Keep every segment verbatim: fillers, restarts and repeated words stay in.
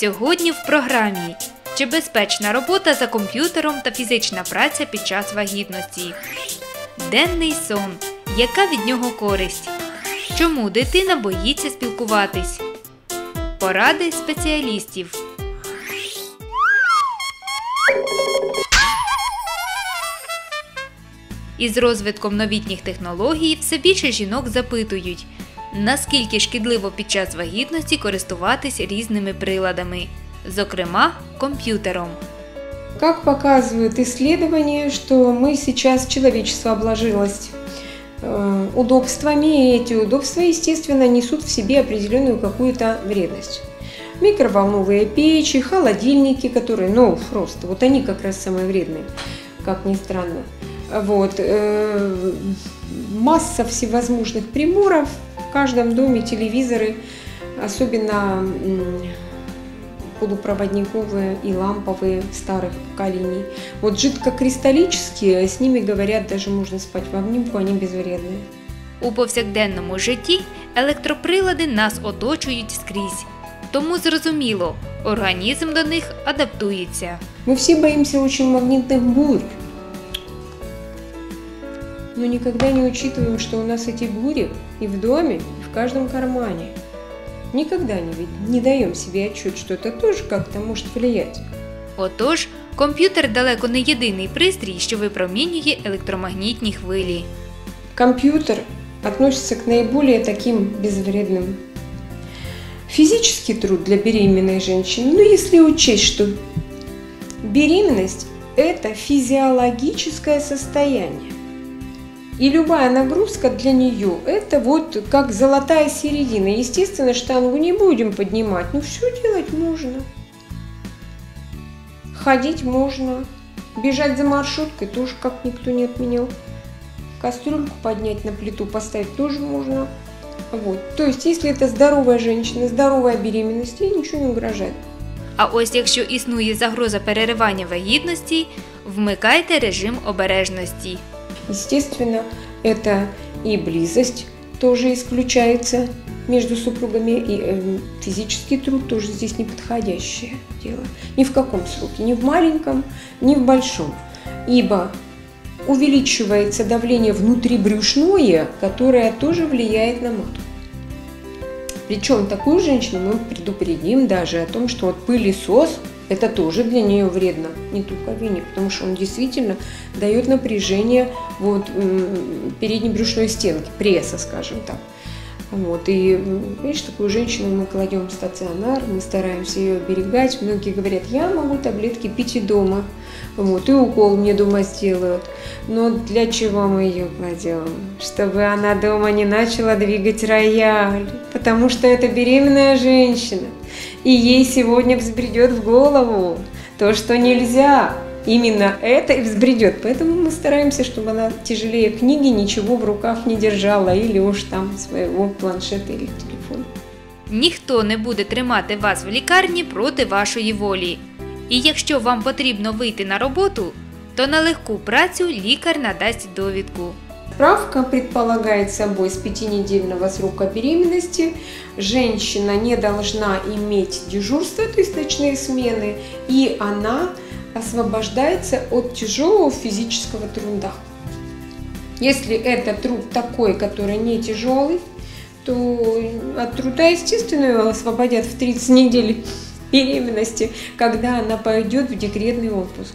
Сьогодні в програмі: чи безпечна робота за комп'ютером та фізична праця під час вагітності? Денний сон. Яка від нього користь? Чому дитина боїться спілкуватись? Поради спеціалістів. Із розвитком новітніх технологій все більше жінок запитують, наскільки шкідливо під час вагітності користуватись різними приладами, зокрема комп'ютером. Как показывают исследования, что мы сейчас, человечество обложилось э, удобствами, и эти удобства, естественно, несут в себе определенную какую-то вредность. Микроволновые печи, холодильники, которые, ну, просто, вот они как раз самые вредные, как ни странно. Вот. Э, масса всевозможных приборов, в каждом доме телевизоры, особенно полупроводниковые и ламповые старых поколений. Вот жидкокристаллические, с ними, говорят, даже можно спать в обнимку, они безвредные. У повсякденному житті електроприлади нас оточують скрізь. Тому зрозуміло, організм до них адаптується. Мы все боимся очень магнитных бурь, но никогда не учитываем, что у нас эти бури и в доме, и в каждом кармане. Никогда не, не даем себе отчет, что это тоже как-то может влиять. Отож, комп'ютер далеко не єдиний пристрій, що випромінює електромагнітні хвилі. Компьютер относится к наиболее таким безвредным. Физический труд для беременной женщины, ну если учесть, что беременность – это физиологическое состояние. И любая нагрузка для нее – это вот как золотая середина. Естественно, штангу не будем поднимать, но все делать можно. Ходить можно, бежать за маршруткой тоже как никто не отменял. Кастрюльку поднять на плиту, поставить тоже можно. Вот. То есть, если это здоровая женщина, здоровая беременность, ей ничего не угрожает. А ось якщо існує загроза переривання вагітності, вмикайте режим обережності. Естественно, это и близость тоже исключается между супругами, и э, физический труд тоже здесь неподходящее дело. Ни в каком сроке, ни в маленьком, ни в большом. Ибо увеличивается давление внутрибрюшное, которое тоже влияет на матку. Причем такую женщину мы предупредим даже о том, что вот пылесос – это тоже для нее вредно, не только веник, потому что он действительно дает напряжение вот, передней брюшной стенки, пресса, скажем так. Вот, и, видишь, такую женщину мы кладем в стационар, мы стараемся ее оберегать. Многие говорят, я могу таблетки пить и дома, вот, и укол мне дома сделают. Но для чего мы ее кладем? Чтобы она дома не начала двигать рояль, потому что это беременная женщина, и ей сегодня взбредет в голову то, что нельзя. Именно это и взбредет. Поэтому мы стараемся, чтобы она тяжелее книги ничего в руках не держала, или уж там своего планшета или телефона. Ніхто не буде тримати вас в лікарні проти вашої волі. І якщо вам потрібно вийти на роботу, то на легку працю лікар надасть довідку. Справка предполагает собой с пятинедельного срока беременности женщина не должна иметь дежурства, то есть ночные смены, и она освобождается от тяжелого физического труда. Если это труд такой, который не тяжелый, то от труда, естественно, ее освободят в тридцать недель беременности, когда она пойдет в декретный отпуск.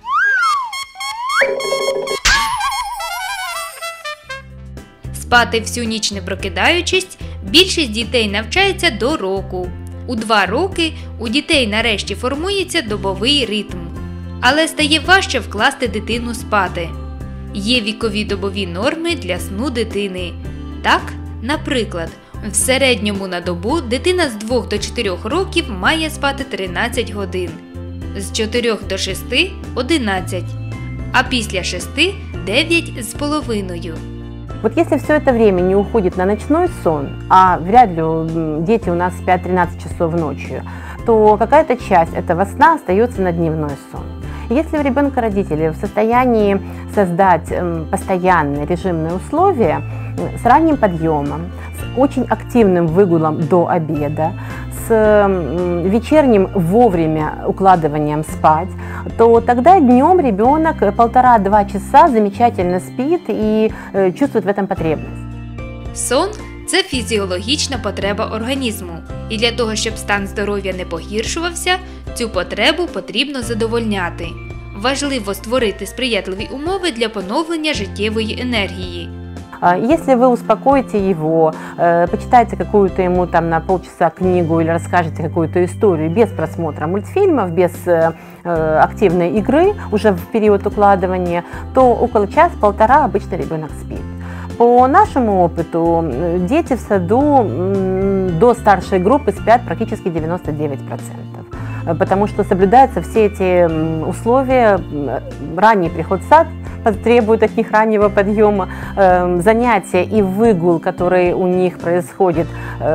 Спати всю ніч не прокидаючись, більшість дітей навчається до року. У два роки у дітей нарешті формується добовий ритм. Але стає важче вкласти дитину спати. Є вікові добові норми для сну дитини. Так, наприклад, в середньому на добу дитина з двох до чотирьох років має спати тринадцять годин, з чотирьох до шести – одинадцять, а після шести – дев'ять з половиною. Вот если все это время не уходит на ночной сон, а вряд ли дети у нас спят тринадцать часов ночью, то какая-то часть этого сна остается на дневной сон. Если у ребенка родители в состоянии создать постоянные режимные условия с ранним подъемом, с очень активным выгулом до обеда, с вечерним вовремя укладыванием спать, то тогда днем ребенок полтора-два часа замечательно спит и чувствует в этом потребность. Сон – це фізіологічна потреба організму. І для того, щоб стан здоров'я не погіршувався, цю потребу потрібно задовольняти. Важливо створити сприятливі умови для поновлення життєвої енергії. Если вы успокоите его, почитаете какую-то ему там на полчаса книгу или расскажете какую-то историю без просмотра мультфильмов, без активной игры уже в период укладывания, то около час-полтора обычно ребенок спит. По нашему опыту, дети в саду до старшей группы спят практически девяносто девять процентов, потому что соблюдаются все эти условия. Ранний приход в сад требует от них раннего подъема, занятия и выгул, который у них происходит,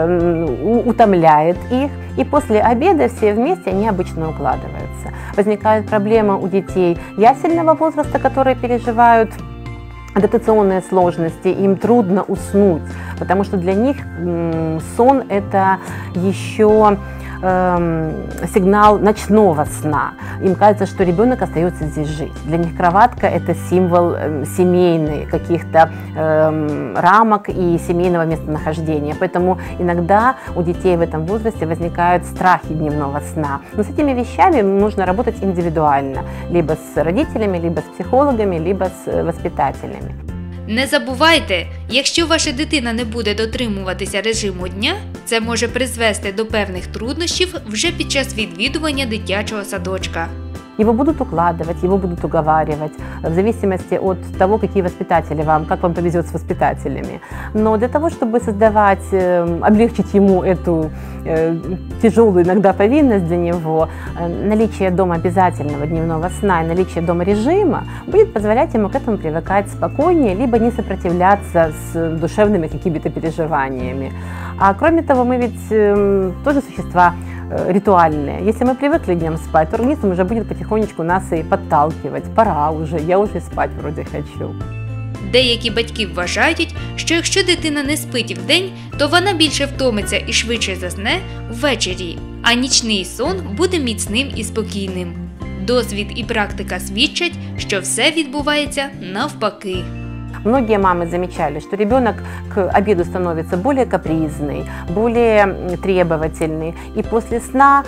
утомляет их. И после обеда все вместе они обычно укладываются. Возникает проблема у детей ясельного возраста, которые переживают адаптационные сложности, им трудно уснуть, потому что для них сон – это еще э, сигнал ночного сна. Им кажется, что ребенок остается здесь жить. Для них кроватка – это символ э, семейный, каких-то э, рамок и семейного местонахождения. Поэтому иногда у детей в этом возрасте возникают страхи дневного сна. Но с этими вещами нужно работать индивидуально, либо с родителями, либо с психологами, либо с воспитателями. Не забувайте, якщо ваша дитина не буде дотримуватися режиму дня, це може призвести до певних труднощів вже під час відвідування дитячого садочка. Его будут укладывать, его будут уговаривать, в зависимости от того, какие воспитатели вам, как вам повезет с воспитателями. Но для того, чтобы создавать, облегчить ему эту тяжелую иногда повинность для него, наличие дома обязательного дневного сна и наличие дома режима будет позволять ему к этому привыкать спокойнее, либо не сопротивляться с душевными какими-то переживаниями. А кроме того, мы ведь тоже существа ритуальные. Если мы привыкли днем спать, то организм уже будет потихонечку нас и подталкивать. Пора уже, я уже спать вроде хочу. Деякі батьки вважають, що якщо дитина не спить вдень, то вона більше втомиться і швидше засне ввечері, а нічний сон буде міцним і спокійним. Досвід і практика свідчать, що все відбувається навпаки. Многие мамы замечали, что ребенок к обеду становится более капризный, более требовательный. И после сна,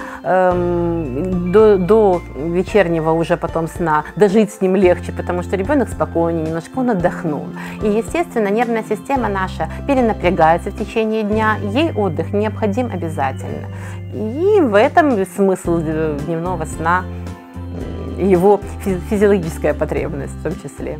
эм, до, до вечернего уже потом сна, дожить с ним легче, потому что ребенок спокойнее, немножко он отдохнул. И, естественно, нервная система наша перенапрягается в течение дня, ей отдых необходим обязательно. И в этом смысл дневного сна, его физиологическая потребность в том числе.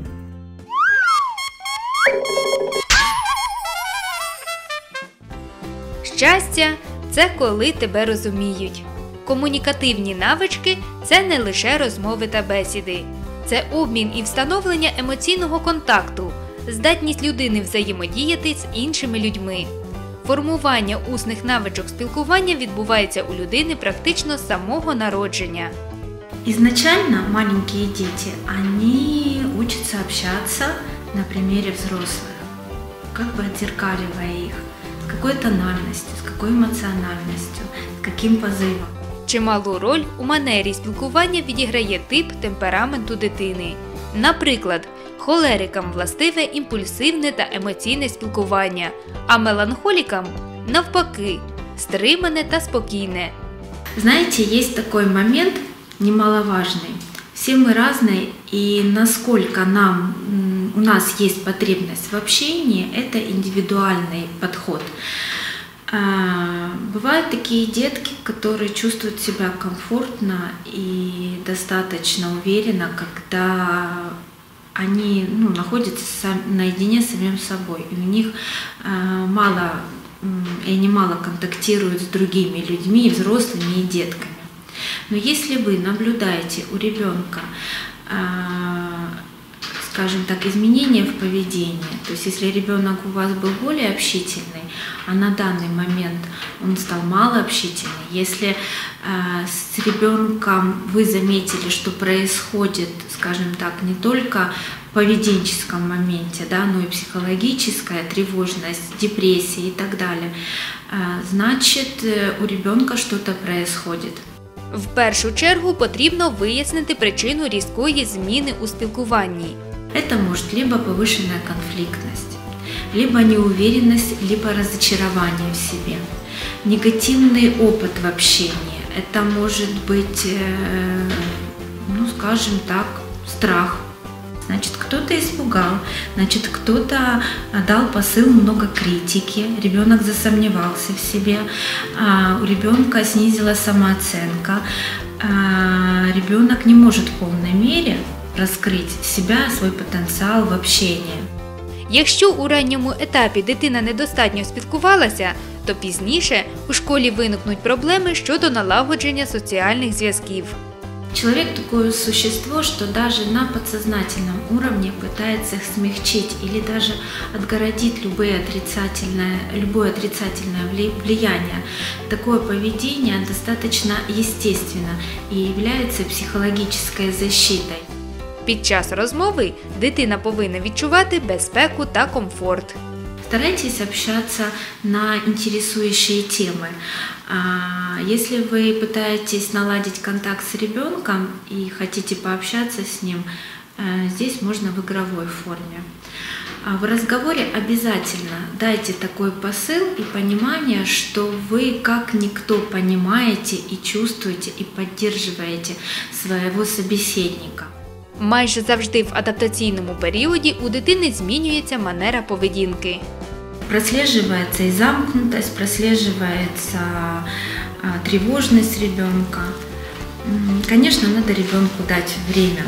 Щастя – це коли тебе розуміють. Комунікативні навички – це не лише розмови та бесіди. Це обмін і встановлення емоційного контакту, здатність людини взаємодіяти з іншими людьми. Формування усних навичок спілкування відбувається у людини практично з самого народження. Изначально маленькие дети, они учатся общаться на примере взрослых, как бы отзеркаливая их, с какой тональностью, с какой эмоциональностью, с каким позывом. Чималу роль у манері спілкування відіграє тип темпераменту дитини. Наприклад, холерикам властиве імпульсивне та емоційне спілкування, а меланхолікам – навпаки, стримане та спокійне. Знаете, есть такой момент немаловажный. Все мы разные, и насколько нам, у нас есть потребность в общении, это индивидуальный подход. Бывают такие детки, которые чувствуют себя комфортно и достаточно уверенно, когда они ну, находятся сам, наедине с самим собой. И у них мало, и они мало контактируют с другими людьми, и взрослыми, и детками. Но если вы наблюдаете у ребенка, скажем так, изменения в поведении. То есть если ребенок у вас был более общительный, а на данный момент он стал малообщительный, если э, с ребенком вы заметили, что происходит, скажем так, не только в поведенческом моменте, да, но и психологическая тревожность, депрессия и так далее, э, значит, э, у ребенка что-то происходит. В першу чергу потрібно вияснити причину різкої зміни у спілкуванні. Это может либо повышенная конфликтность, либо неуверенность, либо разочарование в себе. Негативный опыт в общении. Это может быть, ну скажем так, страх. Значит, кто-то испугал, значит, кто-то дал посыл много критики, ребенок засомневался в себе, у ребенка снизилась самооценка, ребенок не может в полной мере раскрыть себя, свой потенциал в общении. Якщо у ранньому етапі дитина недостатньо спілкувалася, то пізніше у школі виникнуть проблеми щодо налагодження соціальних зв'язків. Человек такое существо, что даже на подсознательном уровне пытается их смягчить или даже отгородить любые отрицательное, любое отрицательное влияние. Такое поведение достаточно естественно и является психологической защитой. Під час розмови дитина повинна відчувати безпеку та комфорт. Старайтесь общаться на интересующие темы. Если вы пытаетесь наладить контакт с ребенком и хотите пообщаться с ним, здесь можно в игровой форме. В разговоре обязательно дайте такой посыл и понимание, что вы как никто понимаете и чувствуете и поддерживаете своего собеседника. Майже завжди в адаптаційному періоді у дитини змінюється манера поведінки. Прослеживается и замкнутость, прослеживается тревожность ребенка. Конечно, надо ребенку дать время.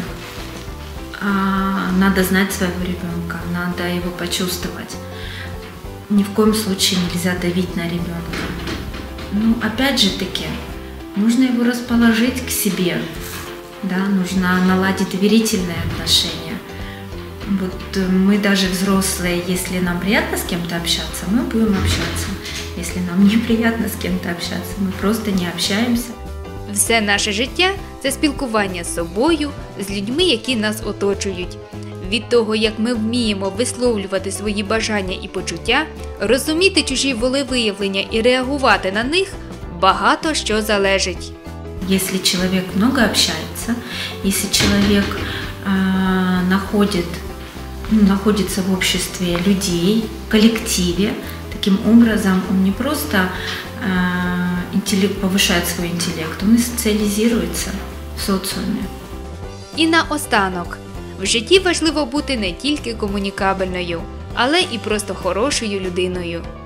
Надо знать своего ребенка, надо его почувствовать. Ни в коем случае нельзя давить на ребенка. Ну, опять же таки, нужно его расположить к себе. Да, нужно наладить доверительные отношения. Вот мы даже взрослые, если нам приятно с кем-то общаться, мы будем общаться. Если нам неприятно с кем-то общаться, мы просто не общаемся. Все наше життя – це спілкування з собою, з людьми, які нас оточують. Від того, як ми вміємо висловлювати свої бажання і почуття, розуміти чужі волевиявлення і реагувати на них, багато що залежить. Если человек много общается, если человек э, находит, ну, находится в обществе людей, в коллективе, таким образом он не просто э, интеллект, повышает свой интеллект, он и социализируется в социуме. І наостанок. В житті важливо бути не тільки комунікабельною, але і просто хорошою людиною.